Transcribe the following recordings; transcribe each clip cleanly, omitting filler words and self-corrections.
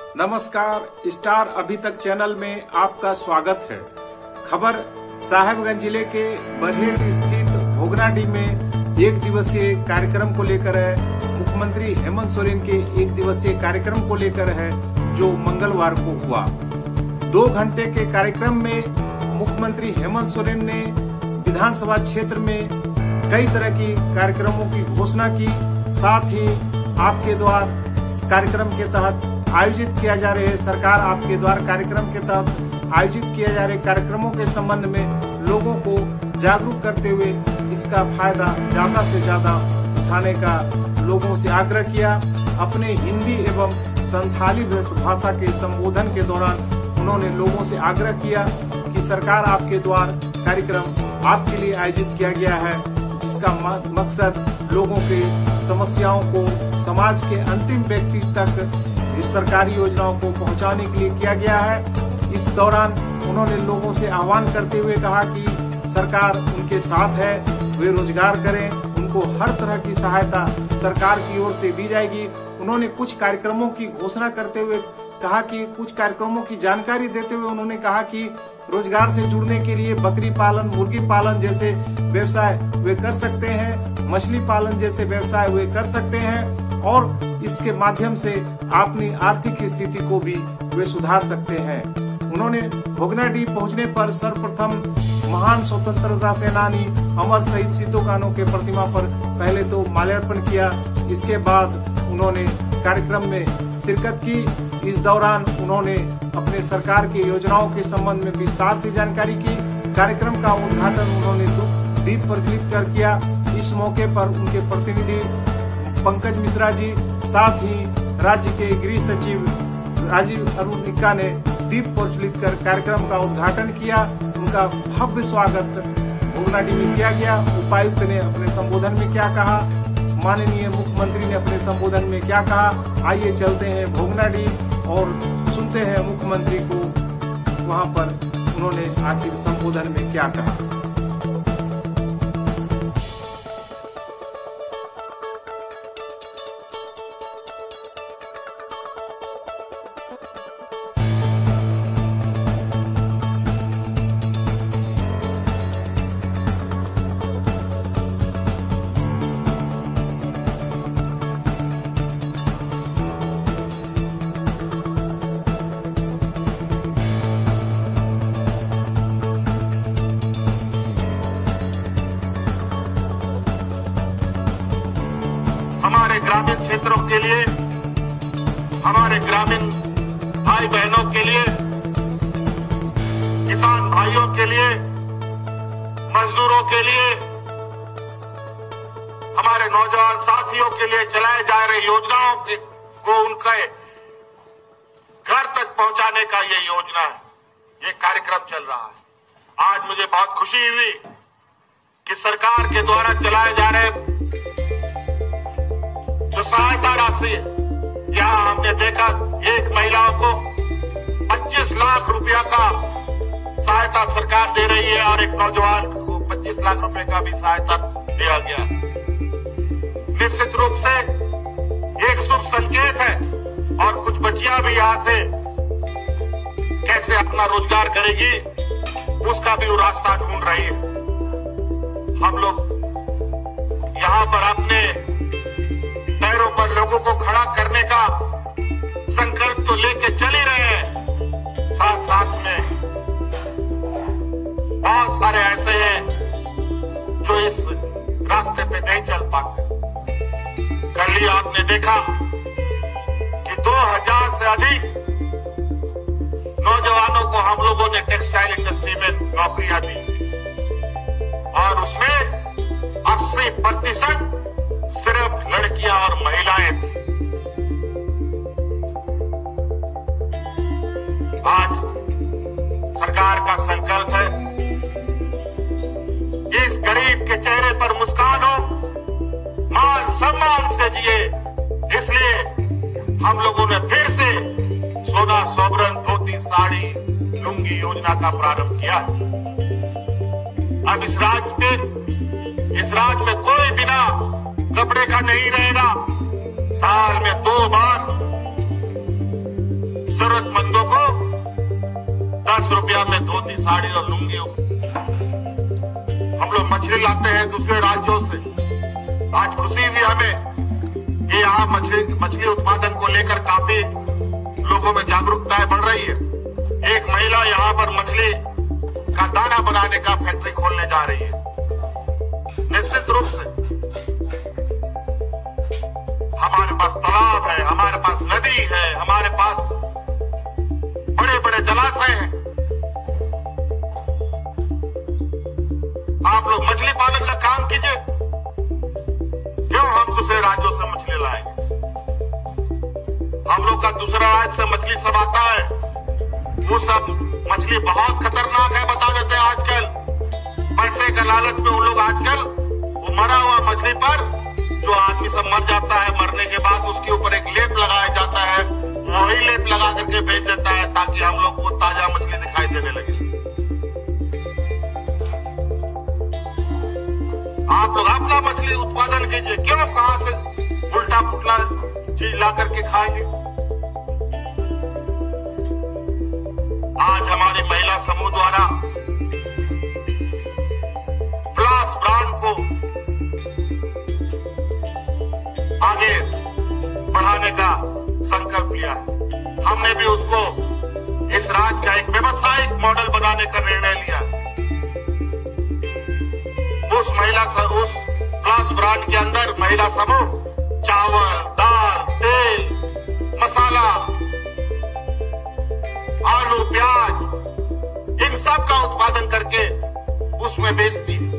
नमस्कार, स्टार अभी तक चैनल में आपका स्वागत है। खबर साहेबगंज जिले के बरहेट स्थित भोगनाडीह में एक दिवसीय कार्यक्रम को लेकर है। मुख्यमंत्री हेमंत सोरेन के एक दिवसीय कार्यक्रम को लेकर है, जो मंगलवार को हुआ। 2 घंटे के कार्यक्रम में मुख्यमंत्री हेमंत सोरेन ने विधानसभा क्षेत्र में कई तरह की कार्यक्रमों की घोषणा की। साथ ही आपके द्वार कार्यक्रम के तहत आयोजित किया जा रहे सरकार आपके द्वार कार्यक्रम के तहत आयोजित किए जा रहे कार्यक्रमों के संबंध में लोगों को जागरूक करते हुए इसका फायदा ज्यादा से ज्यादा उठाने का लोगों से आग्रह किया। अपने हिंदी एवं संथाली भाषा के संबोधन के दौरान उन्होंने लोगों से आग्रह किया कि सरकार आपके द्वार कार्यक्रम आपके लिए आयोजित किया गया है, जिसका मकसद लोगों के समस्याओं को समाज के अंतिम व्यक्ति तक इस सरकारी योजनाओं को पहुंचाने के लिए किया गया है। इस दौरान उन्होंने लोगों से आह्वान करते हुए कहा कि सरकार उनके साथ है, वे रोजगार करें, उनको हर तरह की सहायता सरकार की ओर से दी जाएगी। उन्होंने कुछ कार्यक्रमों की घोषणा करते हुए कहा कि कुछ कार्यक्रमों की जानकारी देते हुए उन्होंने कहा कि रोजगार से जुड़ने के लिए बकरी पालन, मुर्गी पालन जैसे व्यवसाय वे कर सकते हैं, मछली पालन जैसे व्यवसाय वे कर सकते हैं और इसके माध्यम से अपनी आर्थिक स्थिति को भी वे सुधार सकते हैं। उन्होंने भोगनाडीह पहुंचने पर सर्वप्रथम महान स्वतंत्रता सेनानी अमर शहीद सिद्धू कान्हू के प्रतिमा पर पहले तो माल्यार्पण किया। इसके बाद उन्होंने कार्यक्रम में शिरकत की। इस दौरान उन्होंने अपने सरकार की योजनाओं के संबंध में विस्तार से जानकारी की। कार्यक्रम का उद्घाटन उन्होंने दीप प्रज्वलित कर किया। इस मौके पर उनके प्रतिनिधि पंकज मिश्रा जी, साथ ही राज्य के गृह सचिव राजीव अरुण निक्का ने दीप प्रज्वलित कर कार्यक्रम का उद्घाटन किया। उनका भव्य स्वागत भोगनाडीह में किया गया। उपायुक्त ने अपने संबोधन में क्या कहा, माननीय मुख्यमंत्री ने अपने संबोधन में क्या कहा, आइए चलते हैं भोगनाडीह और सुनते हैं मुख्यमंत्री को वहां पर उन्होंने आखिर संबोधन में क्या कहा। हमारे ग्रामीण क्षेत्रों के लिए, हमारे ग्रामीण भाई बहनों के लिए, किसान भाइयों के लिए, मजदूरों के लिए, हमारे नौजवान साथियों के लिए चलाए जा रहे योजनाओं को उनके घर तक पहुंचाने का ये योजना है, ये कार्यक्रम चल रहा है। आज मुझे बहुत खुशी हुई कि सरकार के द्वारा चलाए जा रहे जो सहायता राशि है, यहाँ हमने देखा एक महिलाओं को 25 लाख रुपया का सहायता सरकार दे रही है और एक नौजवान को 25 लाख रुपए का भी सहायता दिया गया। निश्चित रूप से एक शुभ संकेत है और कुछ बच्चियां भी यहाँ से कैसे अपना रोजगार करेगी उसका भी वो रास्ता ढूंढ रही है। हम लोग यहाँ पर अपने पैरों पर लोगों को खड़ा करने का संकल्प तो लेके चल ही रहे हैं, साथ साथ में बहुत सारे ऐसे हैं जो इस रास्ते पे नहीं चल पाते। कल ही आपने देखा कि 2000 से अधिक नौजवानों को हम लोगों ने टेक्सटाइल इंडस्ट्री में नौकरियां दी और उसमें 80% सिर्फ लड़कियां और महिलाएं थी। आज सरकार का संकल्प है कि इस गरीब के चेहरे पर मुस्कान हो, मान सम्मान से जिए। इसलिए हम लोगों ने फिर से सोना, सोबरन, धोती, साड़ी, लुंगी योजना का प्रारंभ किया। अब इस राज्य में कोई बिना कपड़े का नहीं रहेगा। साल में 2 बार जरूरतमंदों को 10 रुपया में धोती, साड़ी और लुंगी। हम लोग मछली लाते हैं दूसरे राज्यों से। आज खुशी भी हमें कि यहाँ मछली उत्पादन को लेकर काफी लोगों में जागरूकता बढ़ रही है। एक महिला यहाँ पर मछली का दाना बनाने का फैक्ट्री खोलने जा रही है। निश्चित रूप से हमारे पास तालाब है, हमारे पास नदी है, हमारे पास बड़े बड़े जलाशय हैं। आप लोग मछली पालन का काम कीजिए। क्यों हम दूसरे राज्यों से मछली लाएंगे? हम लोग का दूसरा राज्य से मछली सब आता है, वो सब मछली बहुत खतरनाक है बता देते हैं। आजकल पैसे का लालच में उन लोग आजकल वो मरा हुआ मछली पर जो आदमी सब मर जाता है, मरने के बाद उसके ऊपर एक लेप लगाया जाता है, वही लेप लगा करके बेच देता है ताकि हम लोग को ताजा मछली दिखाई देने लगे। आप लोग अपना मछली उत्पादन कीजिए। क्यों कहां से उल्टा पुल्टा चीज ला करके खाएंगे? आज हमारी महिला समूह द्वारा प्लास ब्रांड को आगे बढ़ाने का संकल्प लिया है। हमने भी उसको इस राज्य का एक व्यावसायिक मॉडल बनाने का निर्णय लिया। उस प्लास ब्रांड के अंदर महिला समूह चावल, दाल, तेल, मसाला, आलू, प्याज, इन सब का उत्पादन करके उसमें बेचती है।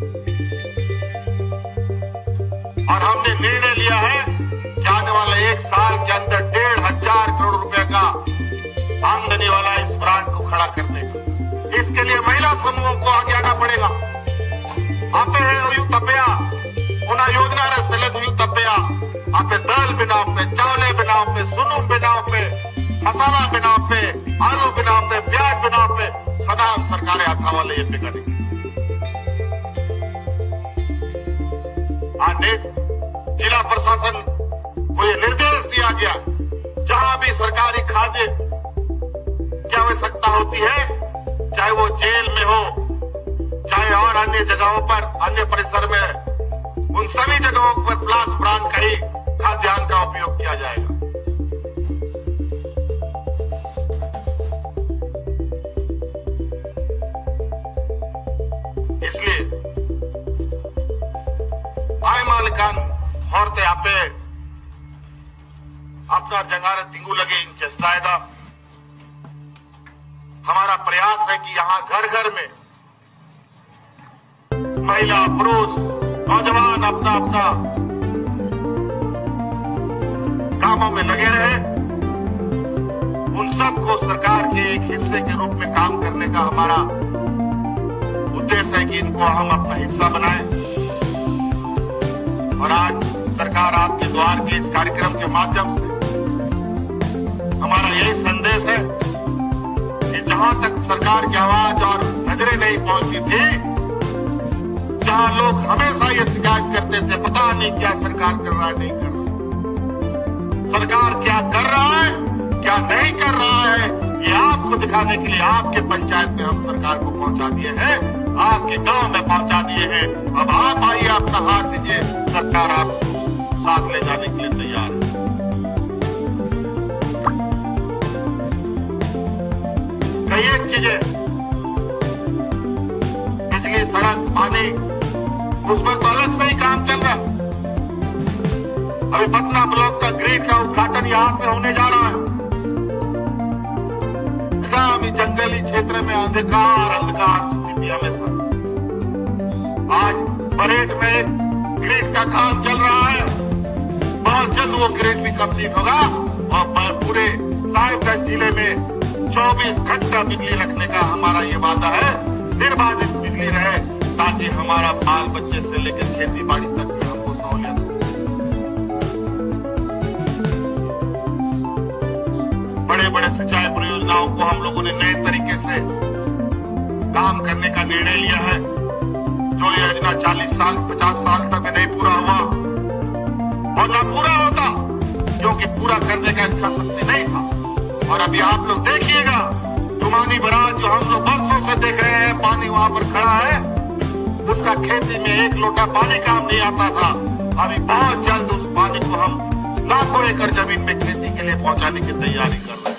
और हमने निर्णय लिया है कि आने वाले 1 साल के अंदर 1,500 करोड़ रुपए का आमदनी वाला इस ब्रांड को खड़ा करने का। इसके लिए महिला समूहों को आगे आना पड़ेगा। आपे हुई तपया उना योजना ने सलत हुई तपया आपे दाल बनाव पे, चावले बनाव पे, सुनू बनाव पे, मसाला बनाव पे, आलू बनाव पे, प्याज बनाव पे सदा सरकारें हाथा वाले ये पे करेंगे। आज जिला प्रशासन को यह निर्देश दिया गया, जहां भी सरकारी खाद्य की आवश्यकता होती है, चाहे वो जेल में हो, चाहे और अन्य जगहों पर, अन्य परिसर में, उन सभी जगहों पर प्लास ब्रांड का ही खाद्यान्न का उपयोग किया जाएगा। इसलिए आय मालिकान होते आपे अपना जंगारे तिंगू लगे इन चेष्टाएदा। हमारा प्रयास है कि यहां घर घर में महिला, पुरुष, नौजवान अपना अपना कामों में लगे रहे। उन सबको सरकार के एक हिस्से के रूप में काम करने का हमारा उद्देश्य है कि इनको हम अपना हिस्सा बनाएं। और आज सरकार आपके द्वार के इस कार्यक्रम के माध्यम से हमारा यही संदेश है कि जहां तक सरकार की आवाज और नजरें नहीं पहुंची थी, जहां लोग हमेशा ये शिकायत करते थे पता नहीं क्या सरकार कर रहा है, नहीं कर रहा, सरकार क्या कर रहा है, क्या नहीं कर रहा है, ये आपको दिखाने के लिए आपके पंचायत में हम सरकार को पहुंचा दिए हैं, आपके गांव में पहुंचा दिए हैं। अब आप आइए, अपना हाथ दीजिए, सरकार आपको साथ ले जाने के लिए तैयार है। कई एक चीजें, बिजली, सड़क, पानी, उस पर तो अलग से ही काम चल रहा है। अभी पटना ब्लॉक का ग्रिड का उद्घाटन यहां से होने जा रहा है। अभी जंगली क्षेत्र में अंधकार स्थिति हमेशा। आज बरेट में ग्रिड का काम चल रहा है, बहुत जल्द वो ग्रिड भी कंप्लीट होगा और पूरे साहिबगंज जिले में 24 घंटा बिजली रखने का हमारा ये वादा है। निर्बाधित बिजली रहे ताकि हमारा बाल बच्चे से लेकर खेती बाड़ी तक में हमको सहूलियत हो। बड़े बड़े सिंचाई परियोजनाओं को हम लोगों ने नए तरीके से काम करने का निर्णय लिया है। जो योजना 40 साल 50 साल तक में नहीं पूरा हुआ और न पूरा होता, क्योंकि पूरा करने का इच्छा शक्ति नहीं था, और अभी आप लोग देखिएगा, तुमानी बराज जो हम लोग बरसों से देख रहे हैं, पानी वहां पर खड़ा है, उसका खेती में 1 लोटा पानी काम नहीं आता था। अभी बहुत जल्द उस पानी को हम लाखों एकड़ जमीन में खेती के लिए पहुंचाने की तैयारी कर रहे हैं।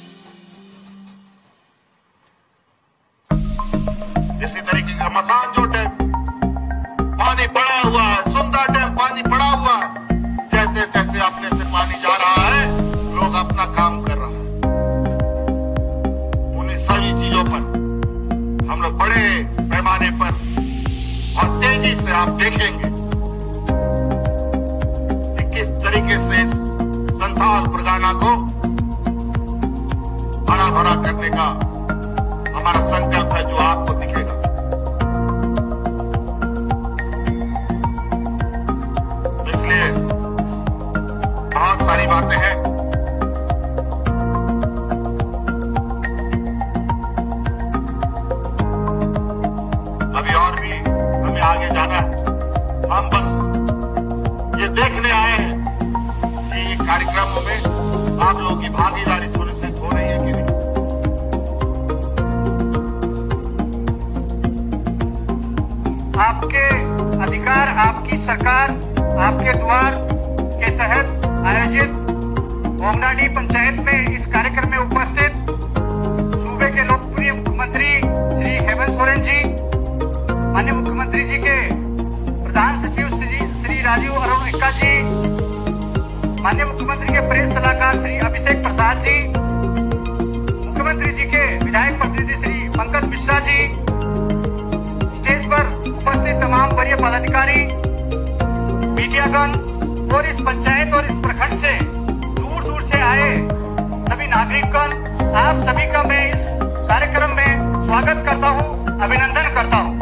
इसी तरीके का मसानजो डैम पानी पड़ा हुआ है, सुंदर डैम पानी पड़ा हुआ है, जैसे तैसे अपने से पानी जा रहा है, लोग अपना काम कर रहा है। उन्हीं सभी चीजों पर हम लोग बड़े पैमाने पर और तेजी से आप देखेंगे कि किस तरीके से इस संथाल परगना को हरा भरा करने का हमारा संकल्प है, जो आपको दिखेगा। इसलिए बहुत सारी बातें हैं। अभी और भी हमें आगे जाना है। हम बस ये देखने आए हैं कि ये कार्यक्रमों में आप लोगों की भागीदारी सुनिश्चित हो रही है कि नहीं। आपके अधिकार, आपकी सरकार, आपके द्वार के तहत आयोजित भोगनाडीह पंचायत में इस कार्यक्रम में उपस्थित सूबे के लोकप्रिय मुख्यमंत्री श्री हेमंत सोरेन जी, माननीय मुख्यमंत्री जी के प्रधान सचिव श्री राजीव अरुण एक्का जी, माननीय मुख्यमंत्री के प्रेस सलाहकार श्री अभिषेक प्रसाद जी, मुख्यमंत्री जी के विधायक प्रतिनिधि श्री पंकज मिश्रा जी, स्टेज पर उपस्थित तमाम वरीय पदाधिकारी, मीडियागण और इस पंचायत और इस प्रखंड से दूर दूर से आए सभी नागरिकगण, आप सभी का मैं इस कार्यक्रम में स्वागत करता हूं, अभिनंदन करता हूं।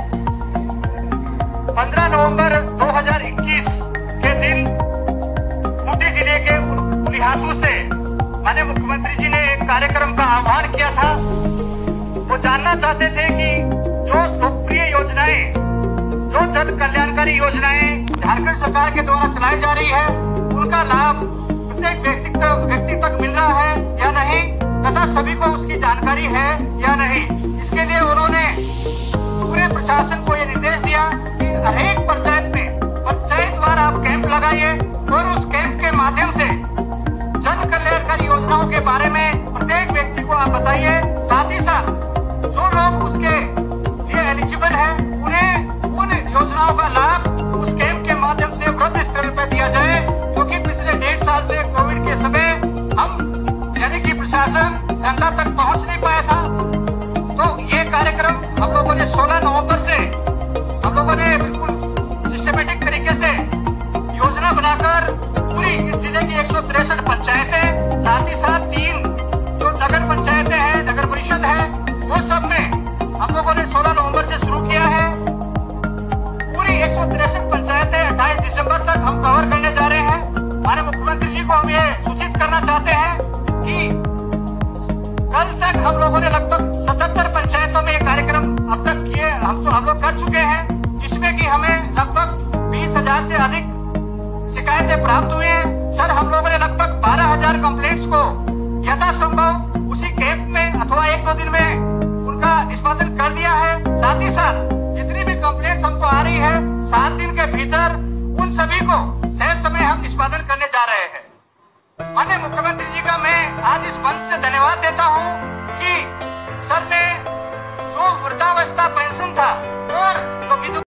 15 नवंबर 2021 के दिन खूंटी जिले के उलिहातू से माननीय मुख्यमंत्री जी ने एक कार्यक्रम का आह्वान किया था। वो जानना चाहते थे कि जो लोकप्रिय योजनाएं, जो जन कल्याणकारी योजनाएं झारखंड सरकार के द्वारा चलाई जा रही है, उनका लाभ प्रत्येक व्यक्ति तक मिल रहा है या नहीं, तथा सभी को उसकी जानकारी है या नहीं। इसके लिए उन्होंने पूरे प्रशासन को ये निर्देश दिया कि हरेक पंचायत में पंचायतवार आप कैंप लगाइए और उस कैंप के माध्यम से जन कल्याणकारी योजनाओं के बारे में प्रत्येक व्यक्ति को आप बताइए। साथ ही साथ जो लोग उसके लिए एलिजिबल है, उन्हें उन योजनाओं का लाभ उस कैंप के माध्यम से वृहद स्तर पर दिया जाए, क्योंकि पिछले 1.5 साल से कोविड के समय हम यानी कि प्रशासन जनता तक पहुंच नहीं पाया था। तो ये कार्यक्रम हम लोगों ने 16 नवंबर से हम लोगों ने बिल्कुल सिस्टमेटिक तरीके से योजना बनाकर पूरी इस जिले की 163 पंचायतें, साथ ही साथ 3 जो नगर पंचायतें हैं, नगर परिषद है, वो सब में हम लोगों ने 16 नवंबर से शुरू किया है। पूरी 163 पंचायतें 28 दिसंबर तक हम कवर करने जा रहे हैं। हमारे मुख्यमंत्री जी को हम ये सूचित करना चाहते हैं कि कल तक हम लोगों ने लगभग 77 पंचायतों में ये कार्यक्रम अब तक किए, हम लोग कर चुके हैं, जिसमें कि हमें लगभग 20,000 से अधिक शिकायतें प्राप्त हुई हैं। सर, हम लोगों ने लगभग 12,000 कंप्लेंट्स को यथासंभव उसी कैंप में अथवा 1-2 दिन में उनका निष्पादन कर दिया है। साथ ही साथ जितनी भी कंप्लेंट्स हमको आ रही है, 7 दिन के भीतर उन सभी को सहज समय हम निष्पादन करने जा रहे हैं। माननीय मुख्यमंत्री जी का मैं आज इस मंच से धन्यवाद देता हूं